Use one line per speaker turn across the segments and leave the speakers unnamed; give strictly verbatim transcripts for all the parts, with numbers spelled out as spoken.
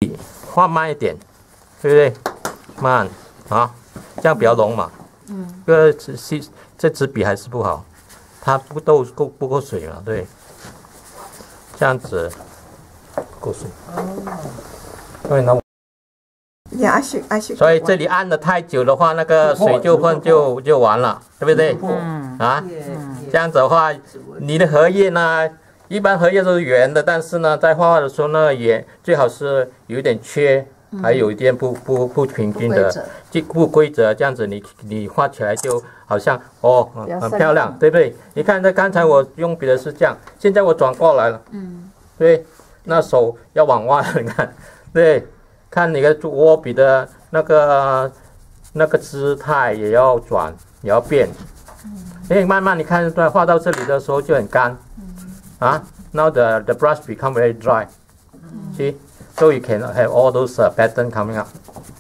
画慢一点，对不对？慢啊，这样比较浓嘛。嗯。这个这这支笔还是不好，它不够够不够水嘛？对。这样子够水。哦。对，那。
Yeah, I should, I should.
所以这里按的太久的话，那个水就混就就完了，对不对？嗯。啊。这样子的话，你的荷叶呢？一般荷叶都是圆的，但是呢，在画画的时候呢，也最好是有一点缺，嗯、还有一点不不不平均的，就不规则，这样子你你画起来就好像哦很漂亮，对不对？你看，这刚才我用笔的是这样，现在我转过来了，嗯，对，那手要往外，你看，对，看你的握笔的那个那个姿态也要转，也要变，因为慢慢你看，在画到这里的时候就很干。Ah, now the the brush become very dry. Mm. See, so you can have all those uh, pattern coming up.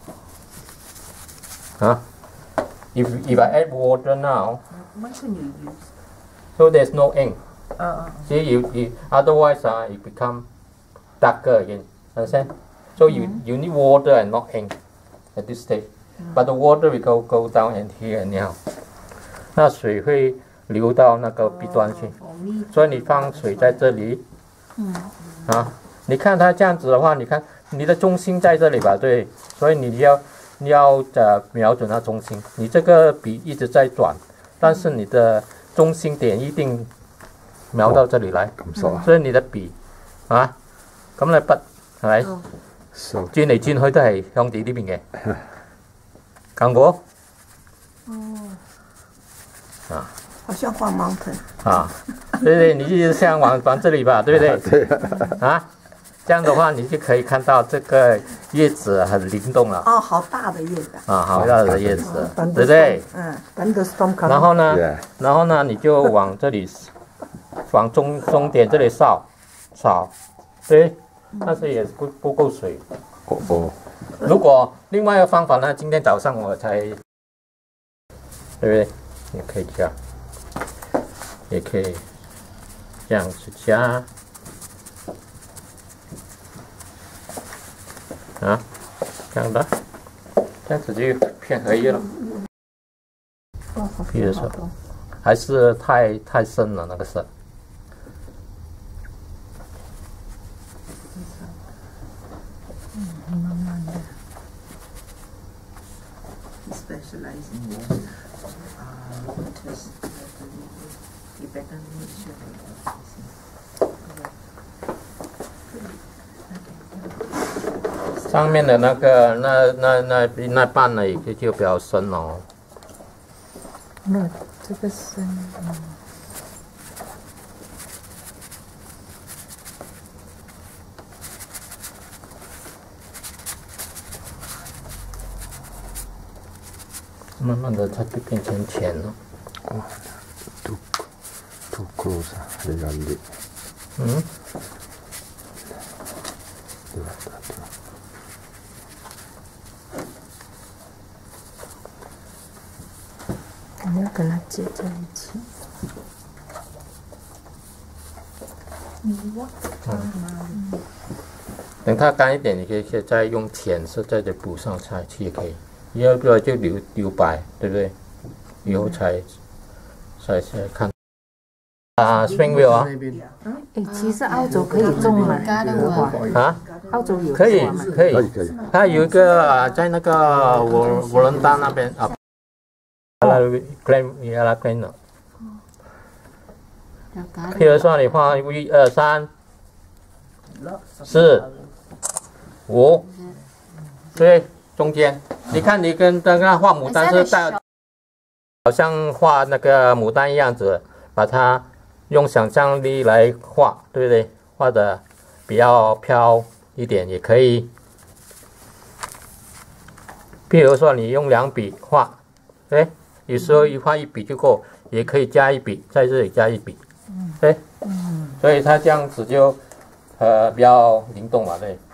Huh? If if I add water now,
what can you use?
So there's no ink.
Uh,
See, you, you otherwise uh, it become darker again. Understand? So mm-hmm. you you need water and not ink at this stage. Mm. But the water will go go down and here and now. 那水会流到那个笔端去，所以你放水在这里，嗯，啊，你看它这样子的话，你看你的中心在这里吧，对，所以你要你要呃瞄准它中心，你这个笔一直在转，但是你的中心點一定瞄到這裡來，所以你的筆啊，咁你筆係咪轉嚟轉去都係向地呢邊嘅，看過？哦，啊，
好像画 mountain
啊，对对，你就像往往这里吧，对不对？对啊，这样的话你就可以看到这个叶子很灵动了。
哦，好大的叶子
啊，好大的叶子，对不对？
嗯，
然后呢，然后呢，你就往这里，往中中点这里扫，扫，对，但是也不不够水。哦哦。如果另外一个方法呢，今天早上我才，对不对？也可以加，也可以这样子加，啊，这样的，这样子就偏荷叶了。比如说，还是太太深了那个色。
嗯，慢慢的。Specialize in water. Uh, waters. You better make sure that
上面的那个那那那那半呢，也就比较深哦。
那这个深。嗯
慢慢的，它就变成浅了。
哦 ，too too close 啊，你让你。
嗯。
对吧？对吧？
你要跟它接在一起。
嗯。等它干一点，你可以可以再用浅色再再补上下去也可以。要不然就留留白，对不对？以后才才才看。啊 ，Springville 啊。
哎，其实澳洲可以种吗？
啊？
澳洲有。
可以可以可以。它有一个啊，在那个沃沃伦达那边啊。阿拉 Glen 阿拉 Glen 的。譬如说，你画一二三四五，对。中间，你看你跟刚刚画牡丹是带，好像画那个牡丹一样子，把它用想象力来画，对不对？画的比较飘一点也可以。譬如说你用两笔画，对，有时候一画一笔就够，也可以加一笔，在这里加一笔，对，所以它这样子就呃比较灵动嘛，对。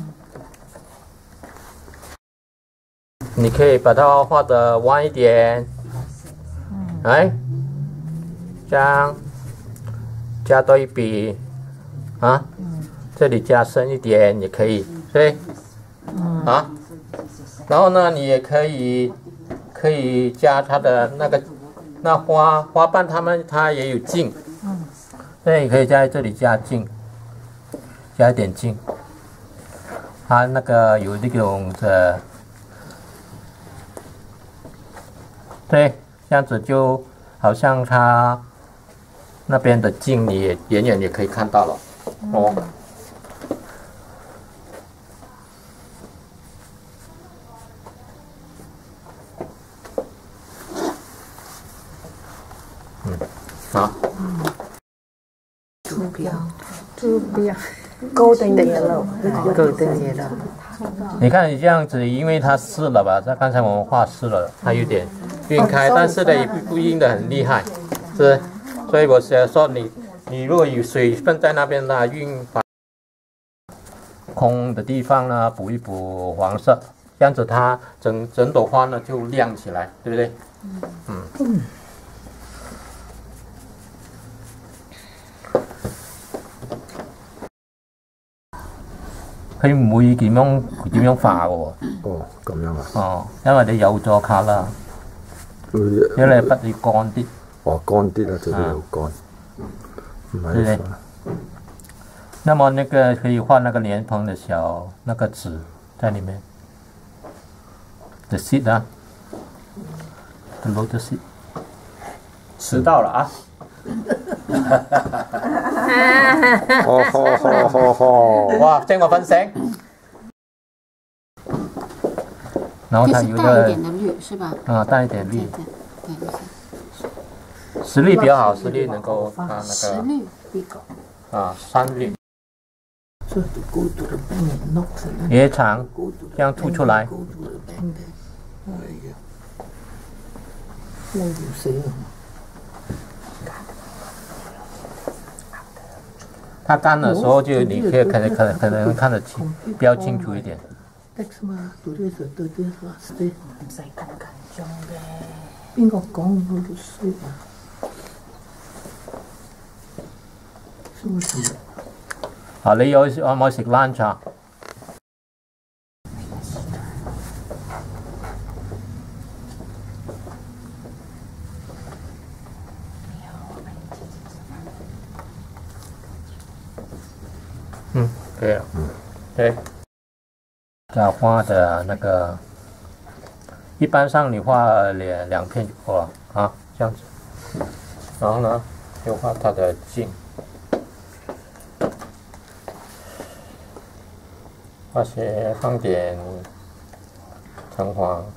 你可以把它画的弯一点，哎，这样加多一笔啊，这里加深一点也可以，对。 啊，然后呢，你也可以可以加它的那个那花花瓣，它们它也有茎，所以你可以在这里加茎，加一点茎，它那个有那种的，对，这样子就好像它那边的茎，你也远远也可以看到了，哦。好，
图标，图标 ，golden yellow，golden yellow。
你看你这样子，因为它湿了吧？它刚才我们画湿了，它有点晕开，但是呢也不不晕的很厉害，是。所以我想说你，你如果有水分在那边呢，晕把空的地方呢补一补黄色，这样子它整整朵花呢就亮起来，对不对？嗯。嗯佢唔會點樣點樣化嘅喎。
哦，咁樣啊。
哦，因為你有咗卡啦，因為筆要乾啲。
哦，乾啲啦，最緊要乾。唔係。對。
那麼那個可以畫那個蓮蓬的小那個紙在裡面。The seed 啊 ，the lotus seed。遲到了啊！
哦吼吼吼吼！
哇，聽我分享。然後它有
個淡一點的綠是吧？
啊，淡一點綠。
對對對。
實綠比較好，實綠能夠啊那個。
實綠比較。
啊，山綠。也長，這樣凸出來。它干的时候就你可以可能可能可能看得清，比較清楚一點。
邊個講冇得水啊？
啊，你有可唔可以食 lunch 啊？嗯，可以了。嗯，对。在画的那个，一般上你画两两片就够了啊，这样子。然后呢，就画它的茎，画些放点橙黄。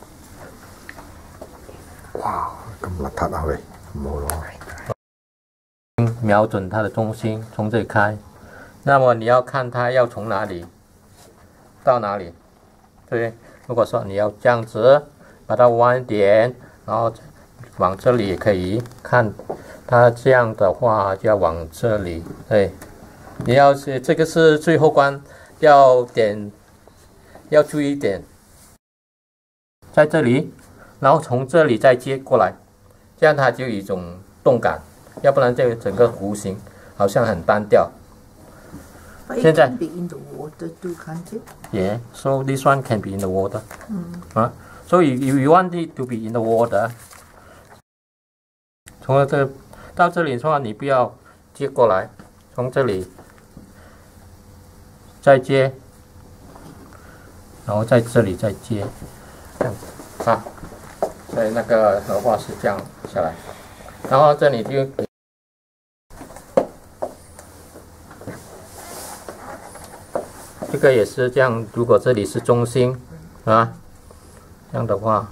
哇，咁邋遢啊喂，唔好咯。
瞄准它的中心，从这里开。那么你要看它要从哪里到哪里，对。如果说你要这样子把它弯一点，然后往这里也可以看，它这样的话就要往这里，对。你要是这个是最后关，要点要注意一点，在这里，然后从这里再接过来，这样它就有一种动感，要不然这个整个弧形好像很单调。现在 Yeah, so this one can be in the water. Mm. Right? So if you want it to be in the water, 从这到这里的话，你不要接过来，从这里再接，然后在这里再接，这样子啊。所以那个荷花是这样下来，然后这里就。这个也是这样，如果这里是中心啊，这样的话，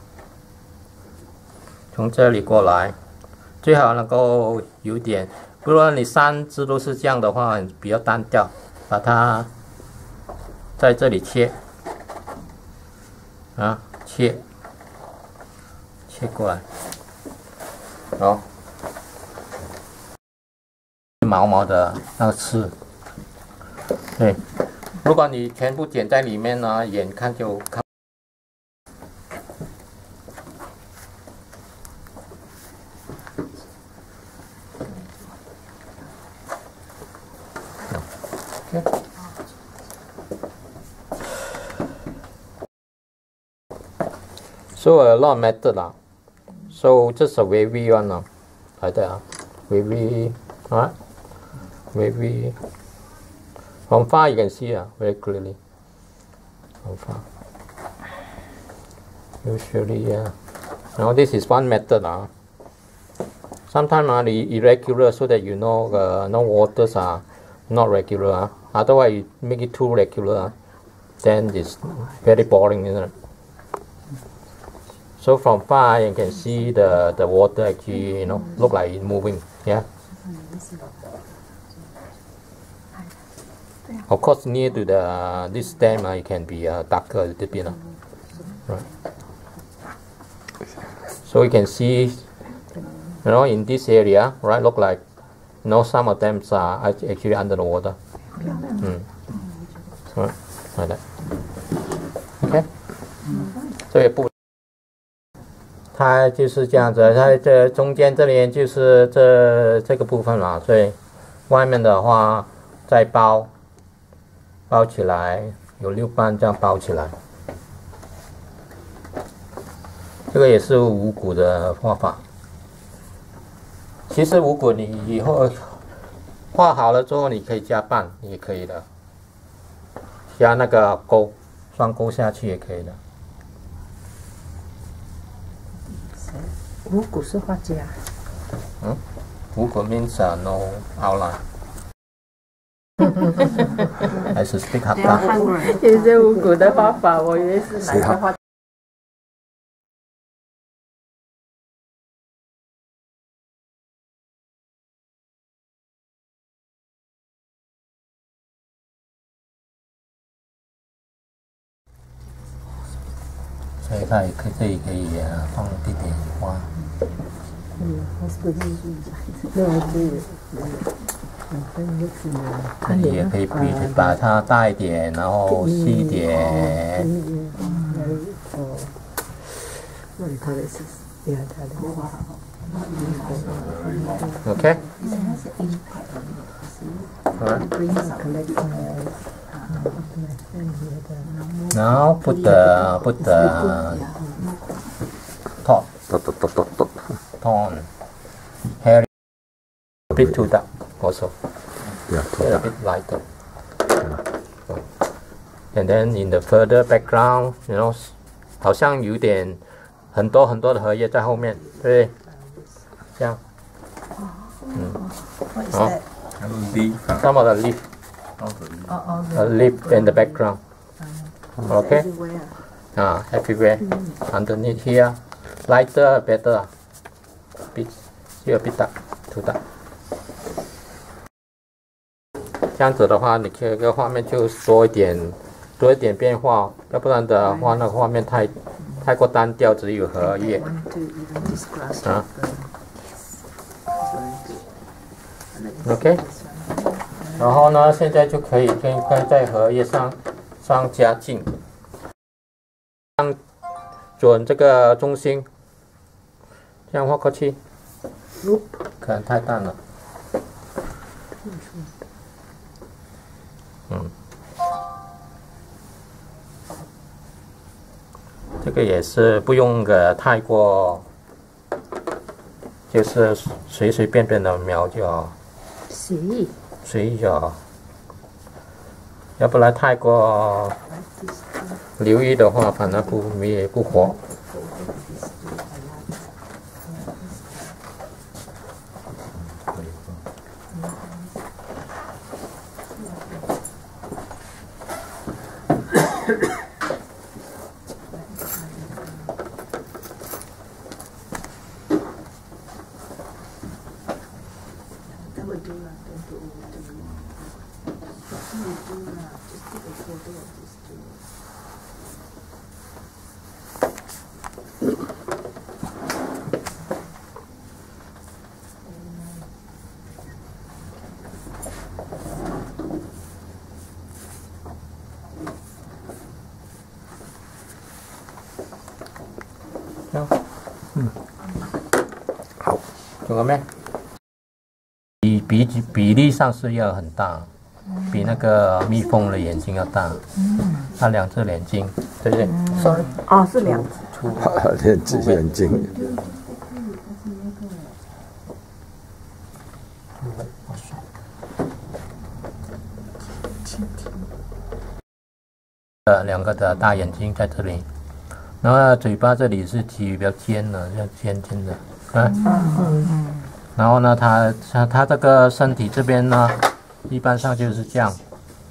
从这里过来，最好能够有点，不然你三只都是这样的话，比较单调，把它在这里切啊，切切过来，好，毛毛的那个刺，对。如果你全部剪在里面呢，眼看就看。Okay. So a lot of method 啦。So just a wavy one 啦，like that 啊 ，wavy， alright， wavy。From far you can see 啊 very clearly. From far. Usually, yeah. Now this is one method 啊。Sometimes 啊，你 irregular so that you know uh, no waters are not regular 啊。Otherwise you make it too regular 啊 ，then it's very boring, isn't it? So from far you can see the the water actually, you know, look like it's moving. Yeah. Of course, near to the this dam, uh, it can be uh, darker a little bit. Uh. Right. So you can see, you know, in this area, right, look like, you know, some of them are actually under the water. Mm. Right, like that. Okay. 这也不。它就是这样子，它这中间这里就是这这个部分嘛，所以外面的话再包包起来，有六瓣这样包起来。这个也是五谷的画法。其实五谷你以后画好了之后，你可以加瓣也可以的，加那个钩，双钩下去也可以的。
五谷是画家。
嗯，五谷 means uh, no outline. I should speak up.
有些五谷的画法，我以为是哪个画。
所以它也可以这里可以呃放一点点花。
嗯，那我是
这里也可以比把它大一点，然后细一点。OK。Now put the put the top
Tot, tot, tot, tot, tot.
tone hair a bit too dark also.
Yeah,
A
tot.
bit lighter. And then in the further background, you know, 好像有点很多很多的荷叶在后面，对不对？这样。嗯。好。Some of the leaf. A leaf in the background. Okay. Ah, everywhere. Underneath here, lighter, better. Bit, here a bit dark, too dark. 这样子的话，你这个画面就多一点，多一点变化，要不然的话，那个画面太太过单调，只有荷叶。啊。OK。然后呢，现在就可以跟跟在荷叶上上加劲，上准这个中心，这样画过去，可能太淡了。嗯，这个也是不用的太过，就是随随便便的描就好。
随意。
随意就好，要不然太过留意的话，反而不也不活。嗯，好，怎么没？比比比例上是要很大，比那个蜜蜂的眼睛要大。嗯，它两只眼睛，对不对？
Sorry， 哦，是两只。
出
练指眼睛。
呃，两个的大眼睛在这里，然后嘴巴这里是比较尖的，像尖尖的，啊，嗯，然后呢，它它它这个身体这边呢，一般上就是这样，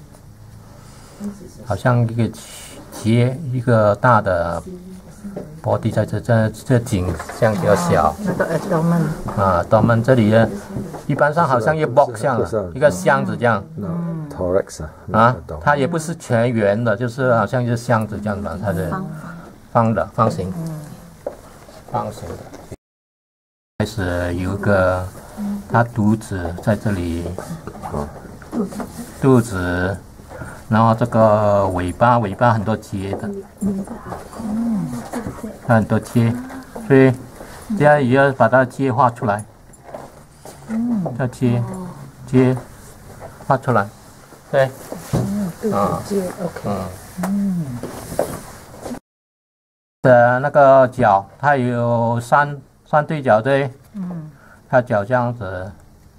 好像一个结一个大的 body 在这这这颈这样比较小，
那个 abdomen
啊，abdomen 这里呢，一般上好像一个 box 像的，一个箱子这样。
thorax
啊，它也不是全圆的，就是好像一个箱子这样的，它是方的、方形、方形的。开始有一个，它肚子在这里，肚子，然后这个尾巴，尾巴很多节的，它很多节，所以这样也要把它接画出来，要接接画出来。 对，啊，
，OK，
嗯，的那个脚，它有三三对脚，对，嗯，它脚这样子，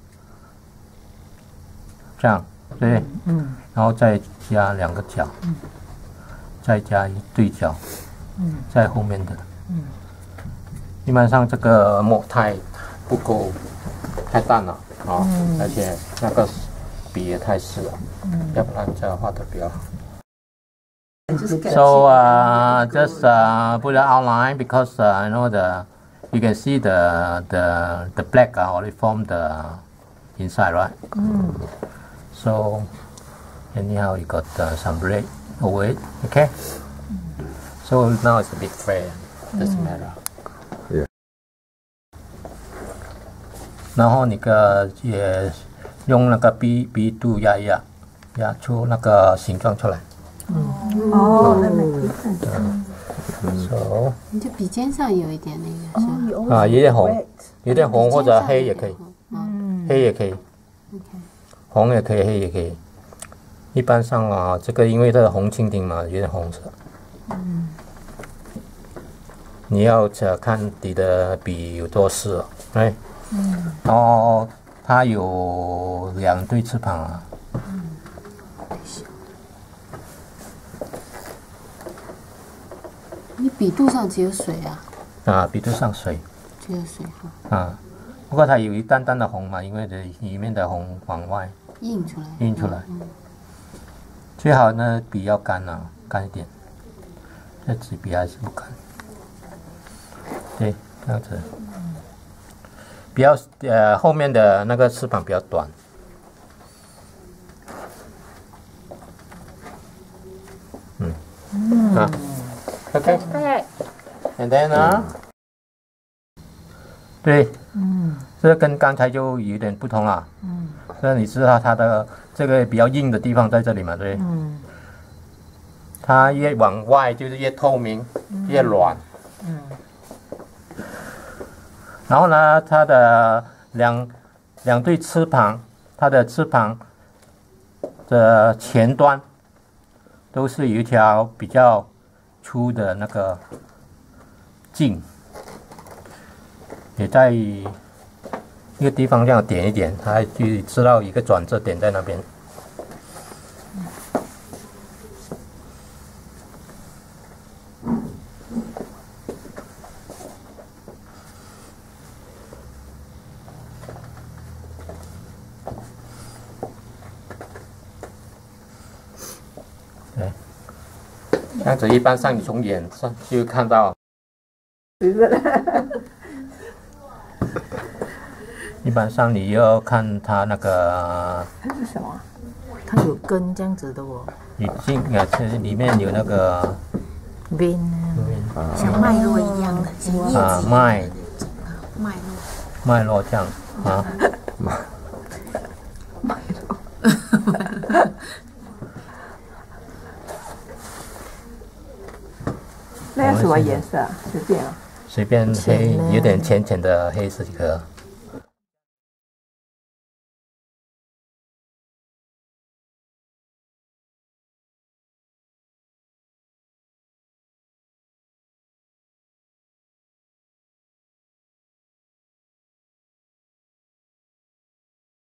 这样，对，嗯，然后再加两个脚，嗯，再加一对脚，嗯，在后面的，嗯，一般上这个墨太不够，太淡了啊，而且那个 笔也太湿了，要不然这样画的比较好。So uh, just uh, put an outline because uh, I know the you can see the the the black uh, already formed the inside, right? Mm. So anyhow, you got uh, some red over it, okay? So now it's a bit fair, doesn't matter.
Yeah.
然后那个也 用那个鼻鼻肚压一压，压出那个形状出来。
哦，那没
嗯，手。
你就鼻尖上有一点那个是吧？
啊，有点红，有点红或者黑也可以，
嗯，
黑也可以，
OK，
红也可以，黑也可以。一般上啊，这个因为这个红蜻蜓嘛，有点红色。嗯。你要看你的笔有多湿，哎。嗯。然后 它有两对翅膀啊。嗯。
你笔肚上只有水啊？
啊，笔肚上水。
只有水哈。
啊，不过它有一淡淡的红嘛，因为这里面的红往外
印出来。
印出来。嗯、最好呢，笔要干啊，干一点。这纸笔还是不干。对，这样子。 比较呃后面的那个翅膀比较短，嗯，啊 ，OK，and then 啊，对，嗯，这跟刚才就有点不同了，嗯，这你知道它的这个比较硬的地方在这里嘛，对，嗯，它越往外就是越透明，越软，嗯。 然后呢，它的两两对翅膀，它的翅膀的前端都是有一条比较粗的那个茎，也在一个地方这样点一点，它就知道一个转折点在那边。 这样子一般上你从眼上就看到，一般上你要看它那个，
它是什么？它有根这样子的哦。
已经啊，这里面有那个
vein
像脉络一样的，像叶子
啊脉
脉络
脉络这样啊。
那要什么颜色啊？随便啊。
随便黑，有点浅浅的黑色即可。